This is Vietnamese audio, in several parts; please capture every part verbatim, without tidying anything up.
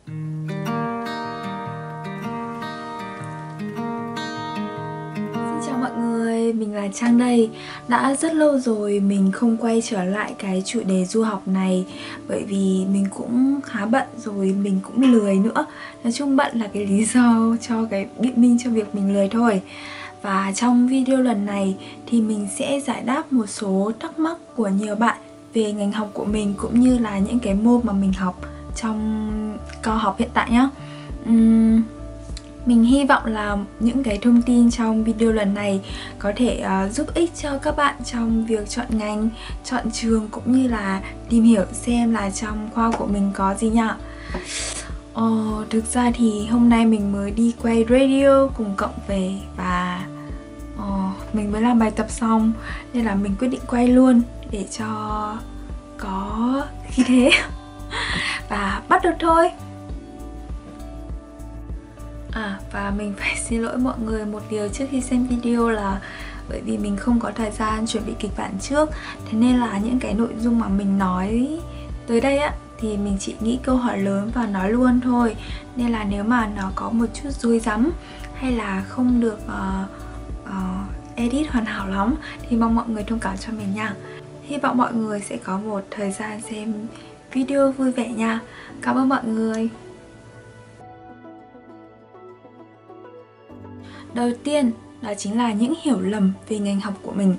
Chào mọi người, mình là Trang đây. Đã rất lâu rồi mình không quay trở lại cái chủ đề du học này, bởi vì mình cũng khá bận rồi, mình cũng lười nữa. Nói chung bận là cái lý do cho cái biện minh cho việc mình lười thôi. Và trong video lần này thì mình sẽ giải đáp một số thắc mắc của nhiều bạn về ngành học của mình, cũng như là những cái môn mà mình học trong cao học hiện tại nhé. uhm, Mình hy vọng là những cái thông tin trong video lần này có thể uh, giúp ích cho các bạn trong việc chọn ngành, chọn trường, cũng như là tìm hiểu xem là trong khoa của mình có gì nhỉ. Ờ, thực ra thì hôm nay mình mới đi quay radio cùng cộng về và uh, mình mới làm bài tập xong, nên là mình quyết định quay luôn để cho có khí thế. Và bắt đầu thôi. À, và mình phải xin lỗi mọi người một điều trước khi xem video là bởi vì mình không có thời gian chuẩn bị kịch bản trước, thế nên là những cái nội dung mà mình nói tới đây á thì mình chỉ nghĩ câu hỏi lớn và nói luôn thôi. Nên là nếu mà nó có một chút rối rắm hay là không được uh, uh, edit hoàn hảo lắm thì mong mọi người thông cảm cho mình nha. Hy vọng mọi người sẽ có một thời gian xem video vui vẻ nha. Cảm ơn mọi người. Đầu tiên đó chính là những hiểu lầm về ngành học của mình.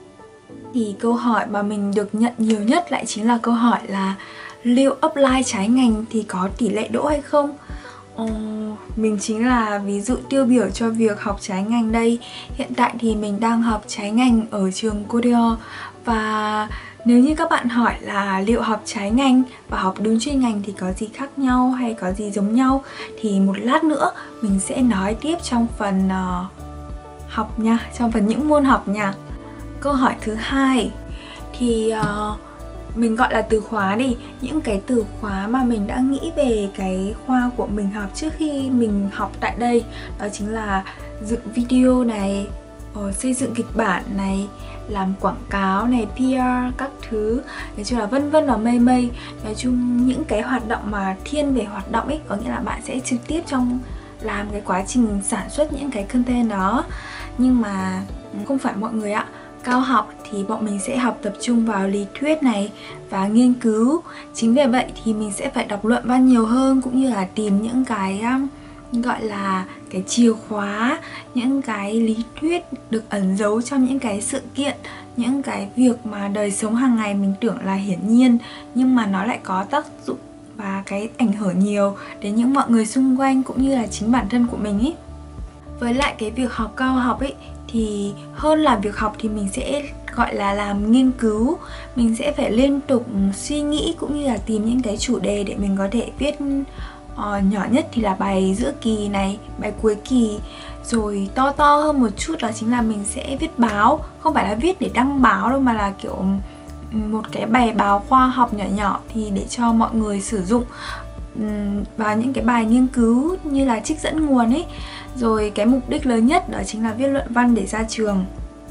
Thì câu hỏi mà mình được nhận nhiều nhất lại chính là câu hỏi là liệu apply trái ngành thì có tỷ lệ đỗ hay không? Ờ, mình chính là ví dụ tiêu biểu cho việc học trái ngành đây. Hiện tại thì mình đang học trái ngành ở trường Korea. Và nếu như các bạn hỏi là liệu học trái ngành và học đúng chuyên ngành thì có gì khác nhau hay có gì giống nhau, thì một lát nữa mình sẽ nói tiếp trong phần uh, học nha, trong phần những môn học nha. Câu hỏi thứ hai thì uh, mình gọi là từ khóa đi, những cái từ khóa mà mình đã nghĩ về cái khoa của mình học trước khi mình học tại đây. Đó chính là dựng video này, uh, xây dựng kịch bản này, làm quảng cáo này, pê rờ, các thứ, nói chung là vân vân và mây mây. Nói chung những cái hoạt động mà thiên về hoạt động ấy, có nghĩa là bạn sẽ trực tiếp trong làm cái quá trình sản xuất những cái content đó. Nhưng mà không phải mọi người ạ. Cao học thì bọn mình sẽ học tập trung vào lý thuyết này và nghiên cứu. Chính vì vậy thì mình sẽ phải đọc luận văn nhiều hơn, cũng như là tìm những cái um, gọi là cái chìa khóa, những cái lý thuyết được ẩn giấu trong những cái sự kiện, những cái việc mà đời sống hàng ngày mình tưởng là hiển nhiên nhưng mà nó lại có tác dụng và cái ảnh hưởng nhiều đến những mọi người xung quanh cũng như là chính bản thân của mình ý. Với lại cái việc học cao học ấy thì hơn là việc học thì mình sẽ gọi là làm nghiên cứu. Mình sẽ phải liên tục suy nghĩ cũng như là tìm những cái chủ đề để mình có thể viết. Uh, nhỏ nhất thì là bài giữa kỳ này, bài cuối kỳ. Rồi to to hơn một chút đó chính là mình sẽ viết báo. Không phải là viết để đăng báo đâu, mà là kiểu một cái bài báo khoa học nhỏ nhỏ thì để cho mọi người sử dụng um, vào những cái bài nghiên cứu như là trích dẫn nguồn ấy. Rồi cái mục đích lớn nhất đó chính là viết luận văn để ra trường.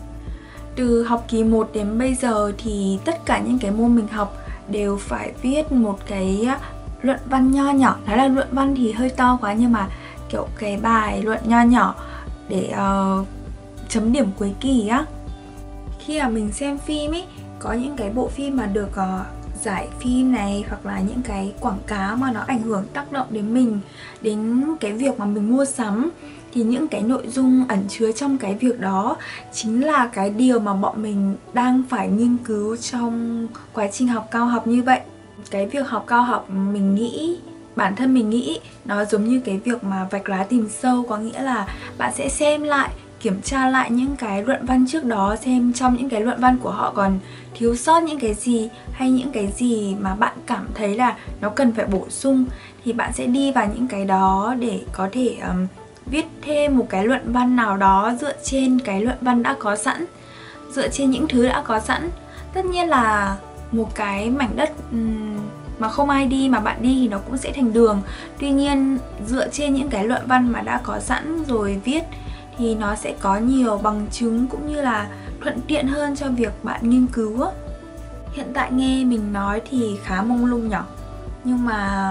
Từ học kỳ một đến bây giờ thì tất cả những cái môn mình học đều phải viết một cái luận văn nho nhỏ. Nói là luận văn thì hơi to quá, nhưng mà kiểu cái bài luận nho nhỏ để uh, chấm điểm cuối kỳ á. Khi mà mình xem phim ấy, có những cái bộ phim mà được uh, giải phim này, hoặc là những cái quảng cáo mà nó ảnh hưởng tác động đến mình, đến cái việc mà mình mua sắm, thì những cái nội dung ẩn chứa trong cái việc đó chính là cái điều mà bọn mình đang phải nghiên cứu trong quá trình học cao học như vậy. Cái việc học cao học mình nghĩ, bản thân mình nghĩ nó giống như cái việc mà vạch lá tìm sâu. Có nghĩa là bạn sẽ xem lại, kiểm tra lại những cái luận văn trước đó, xem trong những cái luận văn của họ còn thiếu sót những cái gì, hay những cái gì mà bạn cảm thấy là nó cần phải bổ sung. Thì bạn sẽ đi vào những cái đó để có thể um, viết thêm một cái luận văn nào đó dựa trên cái luận văn đã có sẵn, dựa trên những thứ đã có sẵn. Tất nhiên là một cái mảnh đất um, mà không ai đi mà bạn đi thì nó cũng sẽ thành đường. Tuy nhiên dựa trên những cái luận văn mà đã có sẵn rồi viết thì nó sẽ có nhiều bằng chứng cũng như là thuận tiện hơn cho việc bạn nghiên cứu. Hiện tại nghe mình nói thì khá mông lung nhỉ, nhưng mà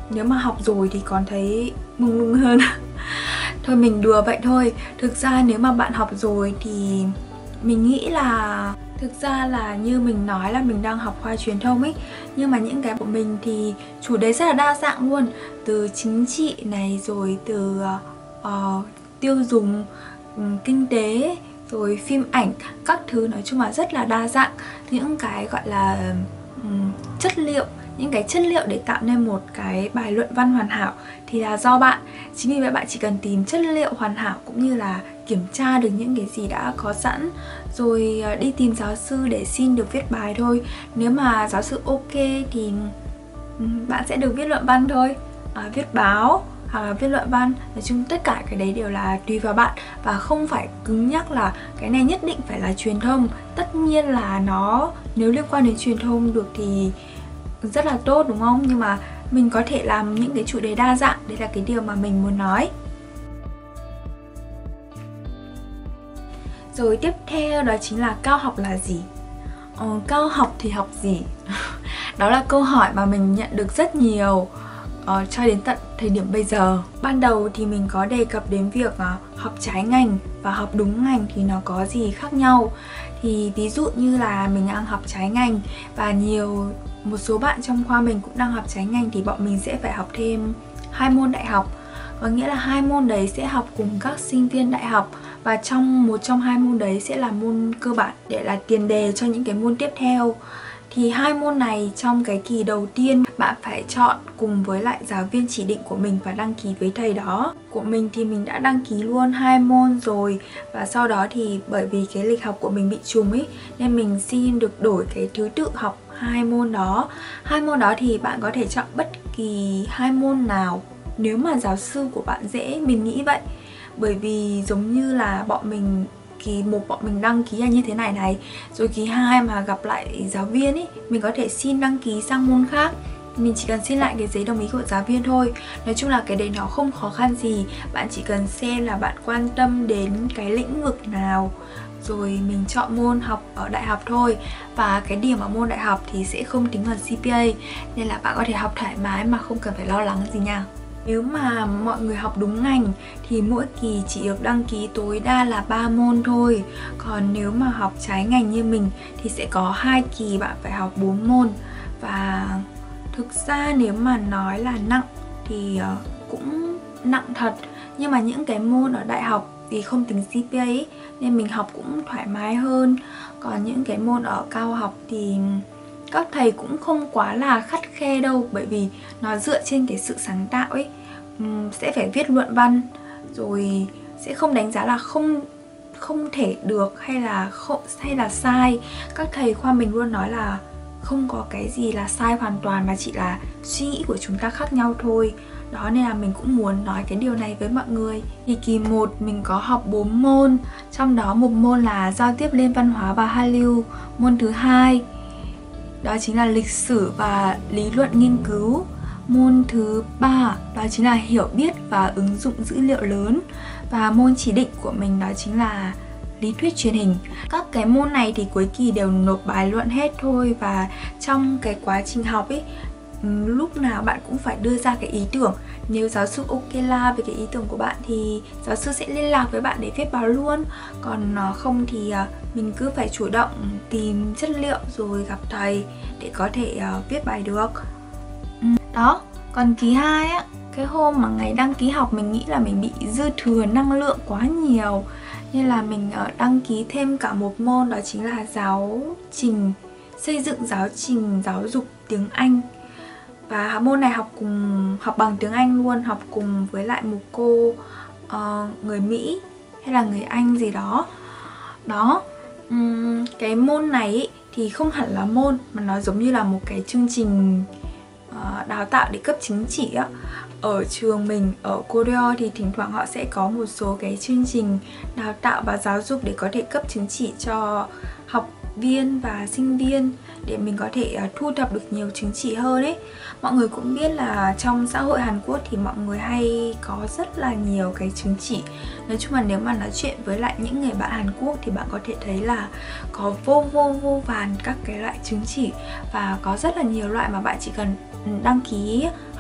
nếu mà học rồi thì còn thấy mông lung hơn. Thôi mình đùa vậy thôi. Thực ra nếu mà bạn học rồi thì mình nghĩ là thực ra là như mình nói là mình đang học khoa truyền thông ấy, nhưng mà những cái của mình thì chủ đề rất là đa dạng luôn, từ chính trị này, rồi từ uh, tiêu dùng, um, kinh tế, rồi phim ảnh, các thứ, nói chung là rất là đa dạng. Những cái gọi là um, chất liệu, những cái chất liệu để tạo nên một cái bài luận văn hoàn hảo thì là do bạn. Chính vì vậy bạn chỉ cần tìm chất liệu hoàn hảo cũng như là kiểm tra được những cái gì đã có sẵn, rồi đi tìm giáo sư để xin được viết bài thôi. Nếu mà giáo sư ok thì bạn sẽ được viết luận văn thôi, à, viết báo hoặc là viết luận văn. Nói chung tất cả cái đấy đều là tùy vào bạn, và không phải cứng nhắc là cái này nhất định phải là truyền thông. Tất nhiên là nó nếu liên quan đến truyền thông được thì rất là tốt, đúng không? Nhưng mà mình có thể làm những cái chủ đề đa dạng, đấy là cái điều mà mình muốn nói. Rồi tiếp theo đó chính là cao học là gì? Ờ, cao học thì học gì? Đó là câu hỏi mà mình nhận được rất nhiều uh, cho đến tận thời điểm bây giờ. Ban đầu thì mình có đề cập đến việc uh, học trái ngành và học đúng ngành thì nó có gì khác nhau. Thì ví dụ như là mình đang học trái ngành và nhiều một số bạn trong khoa mình cũng đang học trái ngành thì bọn mình sẽ phải học thêm hai môn đại học. Có nghĩa là hai môn đấy sẽ học cùng các sinh viên đại học, và trong một trong hai môn đấy sẽ là môn cơ bản để là tiền đề cho những cái môn tiếp theo. Thì hai môn này trong cái kỳ đầu tiên bạn phải chọn cùng với lại giáo viên chỉ định của mình và đăng ký với thầy đó. Của mình thì mình đã đăng ký luôn hai môn rồi, và sau đó thì bởi vì cái lịch học của mình bị trùng ấy nên mình xin được đổi cái thứ tự học hai môn đó. Hai môn đó thì bạn có thể chọn bất kỳ hai môn nào nếu mà giáo sư của bạn dễ, mình nghĩ vậy. Bởi vì giống như là bọn mình kỳ một bọn mình đăng ký là như thế này này, rồi kỳ hai mà gặp lại giáo viên ấy, mình có thể xin đăng ký sang môn khác. Mình chỉ cần xin lại cái giấy đồng ý của giáo viên thôi. Nói chung là cái đấy nó không khó khăn gì. Bạn chỉ cần xem là bạn quan tâm đến cái lĩnh vực nào, rồi mình chọn môn học ở đại học thôi. Và cái điểm ở môn đại học thì sẽ không tính vào giê pê a, nên là bạn có thể học thoải mái mà không cần phải lo lắng gì nha. Nếu mà mọi người học đúng ngành thì mỗi kỳ chỉ được đăng ký tối đa là ba môn thôi. Còn nếu mà học trái ngành như mình thì sẽ có hai kỳ bạn phải học bốn môn. Và thực ra nếu mà nói là nặng thì cũng nặng thật. Nhưng mà những cái môn ở đại học vì không tính giê pê a ấy, nên mình học cũng thoải mái hơn. Còn những cái môn ở cao học thì các thầy cũng không quá là khắt khe đâu, bởi vì nó dựa trên cái sự sáng tạo ấy. uhm, Sẽ phải viết luận văn, rồi sẽ không đánh giá là không không thể được hay là không hay là sai. Các thầy khoa mình luôn nói là không có cái gì là sai hoàn toàn, mà chỉ là suy nghĩ của chúng ta khác nhau thôi. Đó, nên là mình cũng muốn nói cái điều này với mọi người. Thì kỳ một mình có học bốn môn, trong đó một môn là giao tiếp liên văn hóa và hạ lưu. Môn thứ hai đó chính là lịch sử và lý luận nghiên cứu. Môn thứ ba đó chính là hiểu biết và ứng dụng dữ liệu lớn. Và môn chỉ định của mình đó chính là lý thuyết truyền hình. Các cái môn này thì cuối kỳ đều nộp bài luận hết thôi. Và trong cái quá trình học ấy, lúc nào bạn cũng phải đưa ra cái ý tưởng. Nếu giáo sư ok la về cái ý tưởng của bạn thì giáo sư sẽ liên lạc với bạn để viết báo luôn. Còn không thì mình cứ phải chủ động tìm chất liệu rồi gặp thầy để có thể viết bài được. Đó, còn kỳ hai á, cái hôm mà ngày đăng ký học mình nghĩ là mình bị dư thừa năng lượng quá nhiều, nên là mình đăng ký thêm cả một môn, đó chính là giáo trình, xây dựng giáo trình giáo dục tiếng Anh. Và môn này học cùng học bằng tiếng Anh luôn, học cùng với lại một cô uh, người Mỹ hay là người Anh gì đó. Đó, um, cái môn này ý, thì không hẳn là môn mà nó giống như là một cái chương trình uh, đào tạo để cấp chứng chỉ á. Ở trường mình, ở Korea thì thỉnh thoảng họ sẽ có một số cái chương trình đào tạo và giáo dục để có thể cấp chứng chỉ cho học viên và sinh viên, để mình có thể uh, thu thập được nhiều chứng chỉ hơn ấy. Mọi người cũng biết là trong xã hội Hàn Quốc thì mọi người hay có rất là nhiều cái chứng chỉ. Nói chung là nếu mà nói chuyện với lại những người bạn Hàn Quốc thì bạn có thể thấy là có vô vô vô vàn các cái loại chứng chỉ, và có rất là nhiều loại mà bạn chỉ cần đăng ký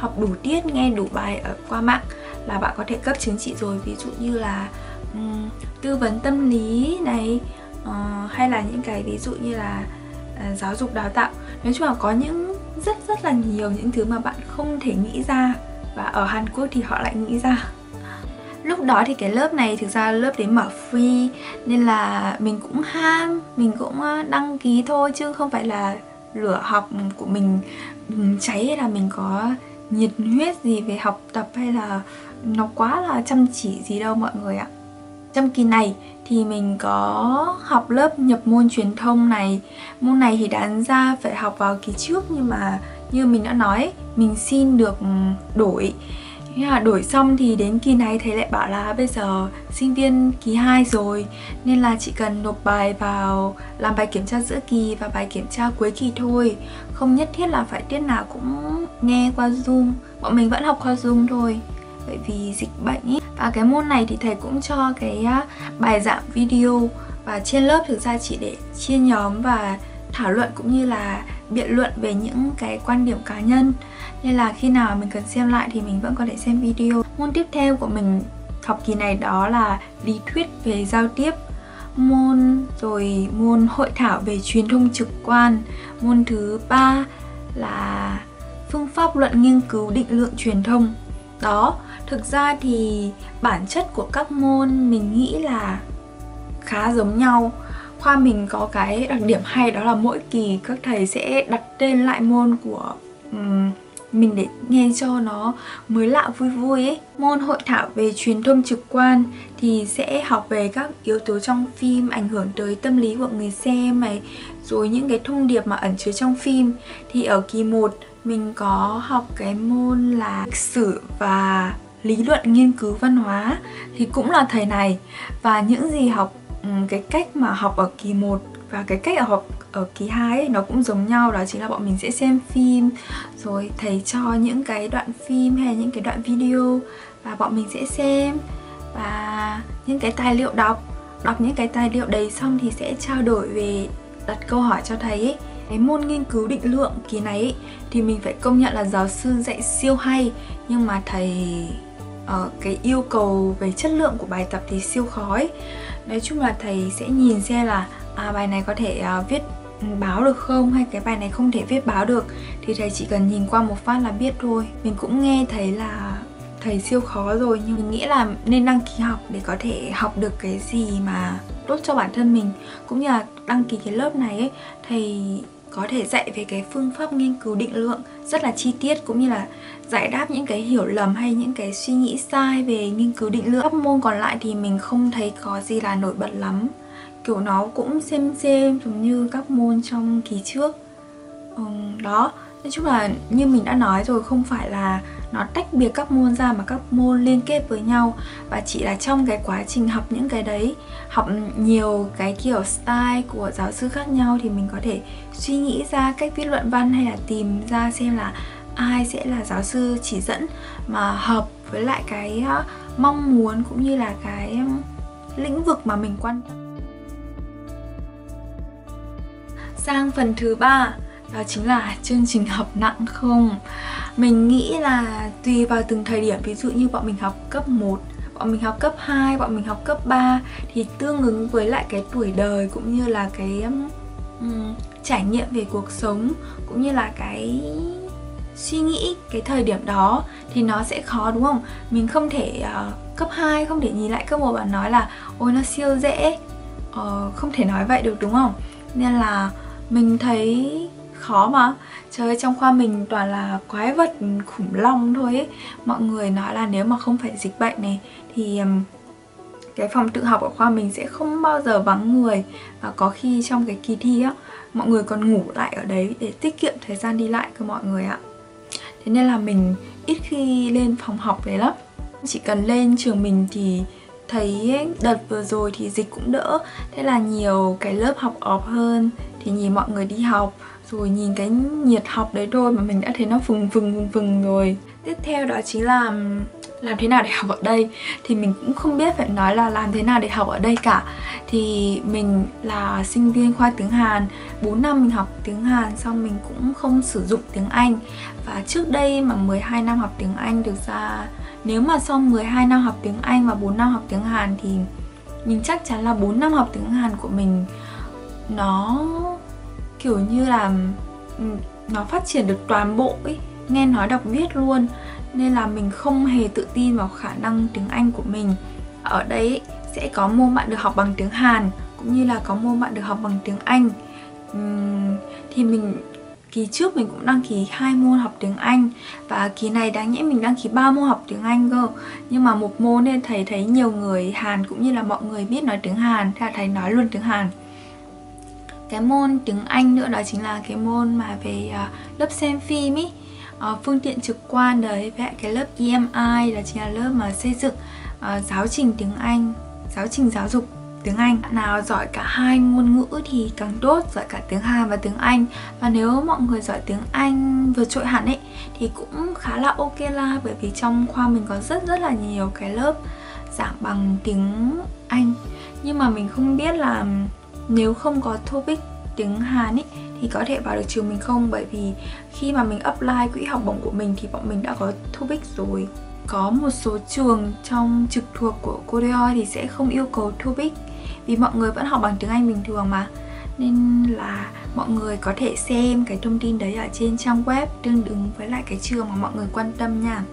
học đủ tiết, nghe đủ bài ở qua mạng là bạn có thể cấp chứng chỉ rồi. Ví dụ như là um, tư vấn tâm lý này, uh, hay là những cái ví dụ như là uh, giáo dục đào tạo. Nói chung là có những rất rất là nhiều những thứ mà bạn không thể nghĩ ra, và ở Hàn Quốc thì họ lại nghĩ ra. Lúc đó thì cái lớp này thực ra lớp đấy mở free, nên là mình cũng ham, mình cũng đăng ký thôi, chứ không phải là lửa học của mình cháy hay là mình có nhiệt huyết gì về học tập hay là nó quá là chăm chỉ gì đâu mọi người ạ. Trong kỳ này thì mình có học lớp nhập môn truyền thông này. Môn này thì đáng ra phải học vào kỳ trước, nhưng mà như mình đã nói, mình xin được đổi. Thế là đổi xong thì đến kỳ này thầy lại bảo là bây giờ sinh viên kỳ hai rồi, nên là chỉ cần nộp bài vào làm bài kiểm tra giữa kỳ và bài kiểm tra cuối kỳ thôi. Không nhất thiết là phải tiết nào cũng nghe qua Zoom. Bọn mình vẫn học qua Zoom thôi, bởi vì dịch bệnh ý. Và cái môn này thì thầy cũng cho cái bài giảng video, và trên lớp thực ra chỉ để chia nhóm và thảo luận cũng như là biện luận về những cái quan điểm cá nhân. Nên là khi nào mình cần xem lại thì mình vẫn có thể xem video. Môn tiếp theo của mình học kỳ này đó là lý thuyết về giao tiếp, môn rồi môn hội thảo về truyền thông trực quan. Môn thứ ba là phương pháp luận nghiên cứu định lượng truyền thông. Đó, thực ra thì bản chất của các môn mình nghĩ là khá giống nhau. Khoa mình có cái đặc điểm hay đó là mỗi kỳ các thầy sẽ đặt tên lại môn của um, mình để nghe cho nó mới lạ vui vui ấy. Môn hội thảo về truyền thông trực quan thì sẽ học về các yếu tố trong phim ảnh hưởng tới tâm lý của người xem này, rồi những cái thông điệp mà ẩn chứa trong phim. Thì ở kỳ một mình có học cái môn là lịch sử và lý luận nghiên cứu văn hóa, thì cũng là thầy này. Và những gì học, cái cách mà học ở kỳ một và cái cách ở học ở kỳ hai ấy, nó cũng giống nhau. Đó chính là bọn mình sẽ xem phim, rồi thầy cho những cái đoạn phim hay những cái đoạn video và bọn mình sẽ xem, và những cái tài liệu đọc Đọc những cái tài liệu đấy xong thì sẽ trao đổi về, đặt câu hỏi cho thầy ấy. Cái môn nghiên cứu định lượng kỳ này ấy, thì mình phải công nhận là giáo sư dạy siêu hay, nhưng mà thầy uh, cái yêu cầu về chất lượng của bài tập thì siêu khó ấy. Nói chung là thầy sẽ nhìn xem là à, bài này có thể uh, viết báo được không, hay cái bài này không thể viết báo được, thì thầy chỉ cần nhìn qua một phát là biết thôi. Mình cũng nghe thấy là thầy siêu khó rồi, nhưng mình nghĩ là nên đăng ký học để có thể học được cái gì mà tốt cho bản thân mình. Cũng như là đăng ký cái lớp này ấy, thầy có thể dạy về cái phương pháp nghiên cứu định lượng rất là chi tiết, cũng như là giải đáp những cái hiểu lầm hay những cái suy nghĩ sai về nghiên cứu định lượng. Các môn còn lại thì mình không thấy có gì là nổi bật lắm, kiểu nó cũng xem xem giống như các môn trong kỳ trước. ừ, Đó, nói chung là như mình đã nói rồi, không phải là nó tách biệt các môn ra mà các môn liên kết với nhau. Và chỉ là trong cái quá trình học những cái đấy, học nhiều cái kiểu style của giáo sư khác nhau, thì mình có thể suy nghĩ ra cách viết luận văn, hay là tìm ra xem là ai sẽ là giáo sư chỉ dẫn mà hợp với lại cái mong muốn cũng như là cái lĩnh vực mà mình quan tâm. Sang phần thứ ba, đó chính là chương trình học nặng không. Mình nghĩ là tùy vào từng thời điểm. Ví dụ như bọn mình học cấp một, bọn mình học cấp hai, bọn mình học cấp ba, thì tương ứng với lại cái tuổi đời cũng như là cái um, trải nghiệm về cuộc sống, cũng như là cái suy nghĩ cái thời điểm đó thì nó sẽ khó, đúng không? Mình không thể uh, cấp hai không thể nhìn lại cấp một và nói là ôi nó siêu dễ, uh, không thể nói vậy được, đúng không? Nên là mình thấy khó mà. Trời ơi, trong khoa mình toàn là quái vật khủng long thôi ấy. Mọi người nói là nếu mà không phải dịch bệnh này thì um, cái phòng tự học ở khoa mình sẽ không bao giờ vắng người. Và có khi trong cái kỳ thi á, mọi người còn ngủ lại ở đấy để tiết kiệm thời gian đi lại của mọi người ạ. Thế nên là mình ít khi lên phòng học đấy lắm. Chỉ cần lên trường mình thì thấy đợt vừa rồi thì dịch cũng đỡ, thế là nhiều cái lớp học off hơn, thì nhìn mọi người đi học, rồi nhìn cái nhiệt học đấy thôi mà mình đã thấy nó phừng phừng phừng phừng rồi. Tiếp theo đó chính là làm thế nào để học ở đây thì mình cũng không biết phải nói là làm thế nào để học ở đây cả. Thì mình là sinh viên khoa tiếng Hàn, bốn năm mình học tiếng Hàn xong mình cũng không sử dụng tiếng Anh. Và trước đây mà mười hai năm học tiếng Anh, thực ra nếu mà sau mười hai năm học tiếng Anh và bốn năm học tiếng Hàn thì mình chắc chắn là bốn năm học tiếng Hàn của mình nó kiểu như là nó phát triển được toàn bộ ấy, nghe nói đọc viết luôn. Nên là mình không hề tự tin vào khả năng tiếng Anh của mình. Ở đây sẽ có môn bạn được học bằng tiếng Hàn cũng như là có môn bạn được học bằng tiếng Anh. uhm, Thì mình kỳ trước mình cũng đăng ký hai môn học tiếng Anh, và kỳ này đáng nhẽ mình đăng ký ba môn học tiếng Anh cơ. Nhưng mà một môn nên thầy thấy nhiều người Hàn cũng như là mọi người biết nói tiếng Hàn, thế là thầy nói luôn tiếng Hàn. Cái môn tiếng Anh nữa đó chính là cái môn mà về uh, lớp xem phim ý, uh, phương tiện trực quan đấy, với cái lớp E M I là chính là lớp mà xây dựng uh, giáo trình tiếng Anh, giáo trình giáo dục tiếng Anh. Bạn nào giỏi cả hai ngôn ngữ thì càng tốt, giỏi cả tiếng Hàn và tiếng Anh. Và nếu mọi người giỏi tiếng Anh vượt trội hẳn ấy thì cũng khá là ok la, bởi vì trong khoa mình có rất rất là nhiều cái lớp giảng bằng tiếng Anh. Nhưng mà mình không biết là nếu không có TOEIC tiếng Hàn ấy thì có thể vào được trường mình không, bởi vì khi mà mình apply quỹ học bổng của mình thì bọn mình đã có TOEIC rồi. Có một số trường trong trực thuộc của Koreoi thì sẽ không yêu cầu TOEIC vì mọi người vẫn học bằng tiếng Anh bình thường mà. Nên là mọi người có thể xem cái thông tin đấy ở trên trang web tương ứng với lại cái trường mà mọi người quan tâm nha.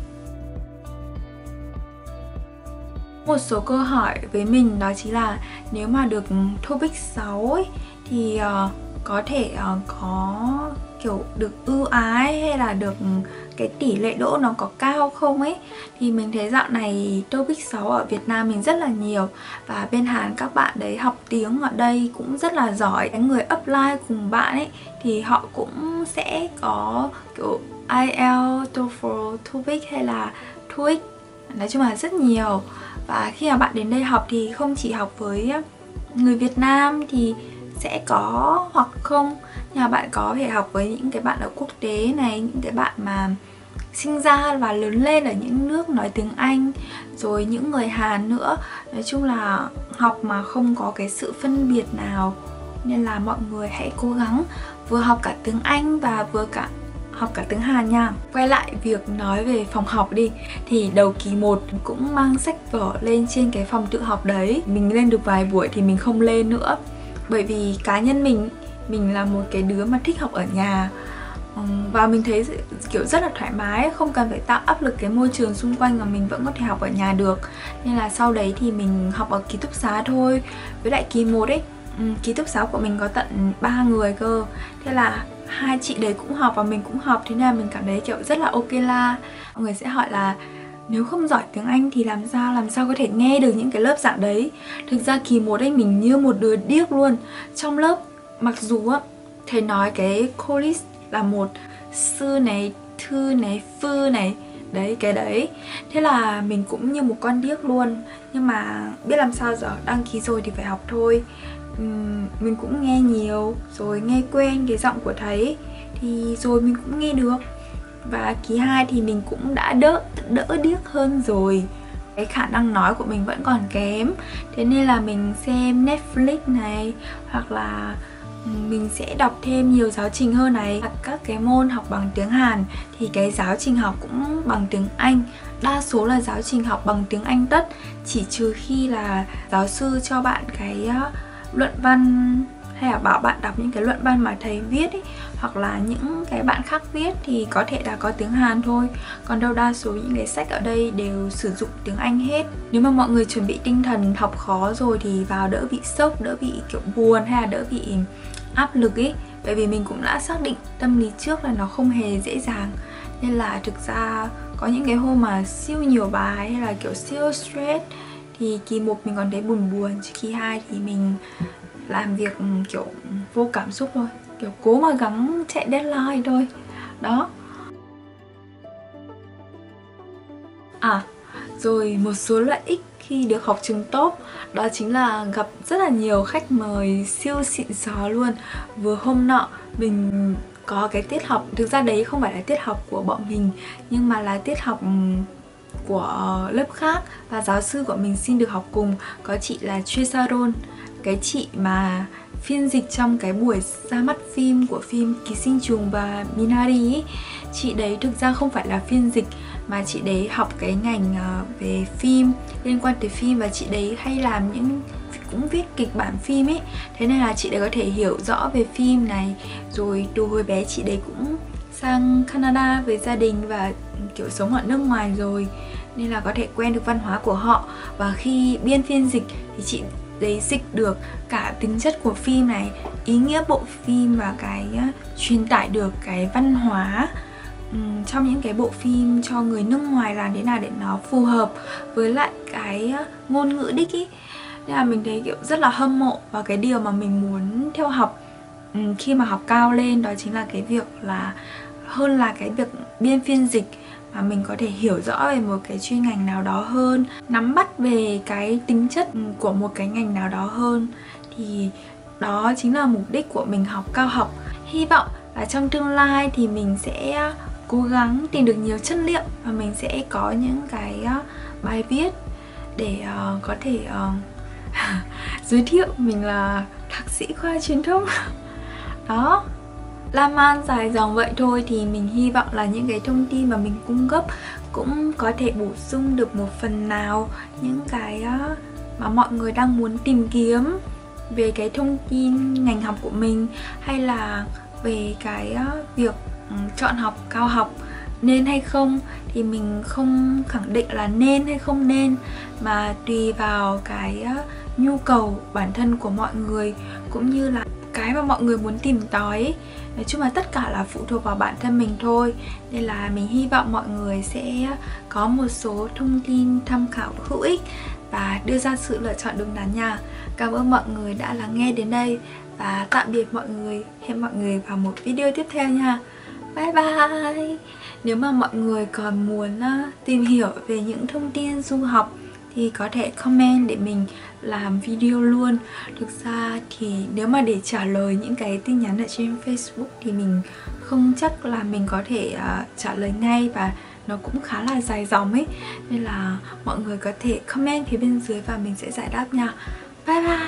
Một số câu hỏi với mình đó chính là nếu mà được TOEIC sáu ấy, thì uh, có thể uh, có kiểu được ưu ái hay là được cái tỷ lệ đỗ nó có cao không ấy. Thì mình thấy dạo này TOEIC sáu ở Việt Nam mình rất là nhiều, và bên Hàn các bạn đấy học tiếng ở đây cũng rất là giỏi. Cái người apply cùng bạn ấy thì họ cũng sẽ có kiểu ai eo, TOEFL, TOEIC hay là TOEIC, nói chung là rất nhiều. Và khi mà bạn đến đây học thì không chỉ học với người Việt Nam thì sẽ có hoặc không, nhưng mà bạn có thể học với những cái bạn ở quốc tế này, những cái bạn mà sinh ra và lớn lên ở những nước nói tiếng Anh, rồi những người Hàn nữa. Nói chung là học mà không có cái sự phân biệt nào, nên là mọi người hãy cố gắng vừa học cả tiếng Anh và vừa cả học cả tiếng Hàn nha. Quay lại việc nói về phòng học đi, thì đầu kỳ một cũng mang sách vở lên trên cái phòng tự học đấy. Mình lên được vài buổi thì mình không lên nữa, bởi vì cá nhân mình mình là một cái đứa mà thích học ở nhà, và mình thấy kiểu rất là thoải mái, không cần phải tạo áp lực cái môi trường xung quanh mà mình vẫn có thể học ở nhà được. Nên là sau đấy thì mình học ở ký túc xá thôi. Với lại kỳ một ấy, ký túc xá của mình có tận ba người cơ, thế là hai chị đấy cũng học và mình cũng học, thế nên là mình cảm thấy kiểu rất là ok la. Mọi người sẽ hỏi là nếu không giỏi tiếng Anh thì làm sao làm sao có thể nghe được những cái lớp giảng đấy. Thực ra kỳ một ấy mình như một đứa điếc luôn. Trong lớp mặc dù á thầy nói cái chorus là một sư này, thư này, phư này, đấy cái đấy, thế là mình cũng như một con điếc luôn. Nhưng mà biết làm sao giờ, đăng ký rồi thì phải học thôi. uhm, Mình cũng nghe nhiều rồi, nghe quen cái giọng của thầy thì rồi mình cũng nghe được. Và kỳ hai thì mình cũng đã đỡ đỡ điếc hơn rồi. Cái khả năng nói của mình vẫn còn kém, thế nên là mình xem Netflix này, hoặc là mình sẽ đọc thêm nhiều giáo trình hơn này. Các cái môn học bằng tiếng Hàn thì cái giáo trình học cũng bằng tiếng Anh. Đa số là giáo trình học bằng tiếng Anh tất, chỉ trừ khi là giáo sư cho bạn cái luận văn hay là bảo bạn đọc những cái luận văn mà thầy viết ấy, hoặc là những cái bạn khác viết thì có thể là có tiếng Hàn thôi. Còn đâu đa số những cái sách ở đây đều sử dụng tiếng Anh hết. Nếu mà mọi người chuẩn bị tinh thần học khó rồi thì vào đỡ bị sốc, đỡ bị kiểu buồn hay là đỡ bị áp lực ấy. Bởi vì mình cũng đã xác định tâm lý trước là nó không hề dễ dàng. Nên là thực ra có những cái hôm mà siêu nhiều bài hay là kiểu siêu stress thì kỳ một mình còn thấy buồn buồn, chứ kỳ hai thì mình làm việc kiểu vô cảm xúc thôi, kiểu cố mà gắng chạy deadline thôi. Đó. À, rồi một số lợi ích khi được học trường top đó chính là gặp rất là nhiều khách mời siêu xịn xò luôn. Vừa hôm nọ mình có cái tiết học, thực ra đấy không phải là tiết học của bọn mình, nhưng mà là tiết học của lớp khác và giáo sư của mình xin được học cùng có chị là Choi Saron, cái chị mà phiên dịch trong cái buổi ra mắt phim của phim Ký sinh trùng và Minari ấy. Chị đấy thực ra không phải là phiên dịch mà chị đấy học cái ngành về phim, liên quan tới phim, và chị đấy hay làm những cũng viết kịch bản phim ấy. Thế nên là chị đấy có thể hiểu rõ về phim này. Rồi từ hồi bé chị đấy cũng sang Canada với gia đình và kiểu sống ở nước ngoài rồi, nên là có thể quen được văn hóa của họ. Và khi biên phiên dịch thì chị đấy dịch được cả tính chất của phim này, ý nghĩa bộ phim và cái uh, truyền tải được cái văn hóa um, trong những cái bộ phim cho người nước ngoài, làm thế nào để nó phù hợp với lại cái uh, ngôn ngữ đích ý. Nên là mình thấy kiểu rất là hâm mộ, và cái điều mà mình muốn theo học um, khi mà học cao lên đó chính là cái việc là hơn là cái việc biên phiên dịch, mà mình có thể hiểu rõ về một cái chuyên ngành nào đó hơn, nắm bắt về cái tính chất của một cái ngành nào đó hơn. Thì đó chính là mục đích của mình học cao học. Hy vọng là trong tương lai thì mình sẽ cố gắng tìm được nhiều chất liệu và mình sẽ có những cái bài viết để uh, có thể uh, giới thiệu mình là thạc sĩ khoa truyền thông. Đó, lan man dài dòng vậy thôi, thì mình hy vọng là những cái thông tin mà mình cung cấp cũng có thể bổ sung được một phần nào những cái mà mọi người đang muốn tìm kiếm về cái thông tin ngành học của mình, hay là về cái việc chọn học cao học nên hay không. Thì mình không khẳng định là nên hay không nên, mà tùy vào cái nhu cầu bản thân của mọi người cũng như là cái mà mọi người muốn tìm tòi. Nói chung là tất cả là phụ thuộc vào bản thân mình thôi. Nên là mình hy vọng mọi người sẽ có một số thông tin tham khảo hữu ích và đưa ra sự lựa chọn đúng đắn nha. Cảm ơn mọi người đã lắng nghe đến đây, và tạm biệt mọi người. Hẹn mọi người vào một video tiếp theo nha. Bye bye. Nếu mà mọi người còn muốn tìm hiểu về những thông tin du học thì có thể comment để mình làm video luôn. Thực ra thì nếu mà để trả lời những cái tin nhắn ở trên Facebook thì mình không chắc là mình có thể uh, trả lời ngay, và nó cũng khá là dài dòng ấy. Nên là mọi người có thể comment phía bên dưới và mình sẽ giải đáp nha. Bye bye.